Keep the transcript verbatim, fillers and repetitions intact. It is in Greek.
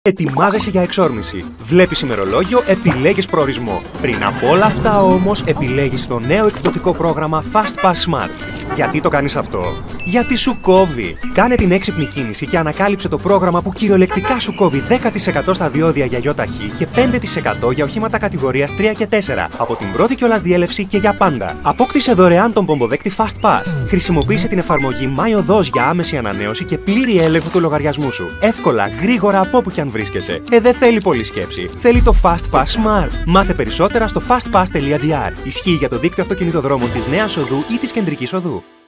Ετοιμάζεσαι για εξόρμηση. Βλέπεις ημερολόγιο, επιλέγεις προορισμό. Πριν από όλα αυτά όμως, επιλέγεις το νέο εκπτωτικό πρόγραμμα Fast Pass Smart. Γιατί το κάνεις αυτό? Γιατί σου κόβει. Κάνε την έξυπνη κίνηση και ανακάλυψε το πρόγραμμα που κυριολεκτικά σου κόβει δέκα τοις εκατό στα διόδια για ΙΟΤΑΧΗ και πέντε τοις εκατό για οχήματα κατηγορίας τρία και τέσσερα από την πρώτη κιόλας διέλευση και για πάντα. Απόκτησε δωρεάν τον πομποδέκτη Fast Pass. Χρησιμοποίησε την εφαρμογή My Οδός για άμεση ανανέωση και πλήρη έλεγχο του λογαριασμού σου. Εύκολα, γρήγορα από όπου κι αν βρίσκεσαι. Ε, δεν θέλει πολλή σκέψη. Θέλει το Fast Pass Smart. Μάθε περισσότερα στο fastpass τελεία gr. Ισχύει για το δίκτυο αυτοκινητοδρόμων της Νέας Οδού ή της Κεντρικής Οδού.